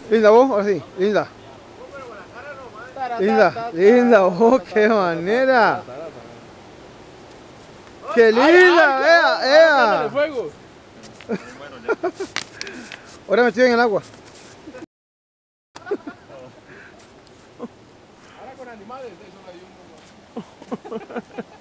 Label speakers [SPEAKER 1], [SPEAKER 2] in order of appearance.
[SPEAKER 1] Linda vos, ahora sí, linda. Linda, linda, oh, qué manera. ¡Qué linda! ¡Ea!
[SPEAKER 2] Fuego.
[SPEAKER 1] Ahora me estoy en el agua.
[SPEAKER 2] Ahora con animales, eso le ayuda un poco.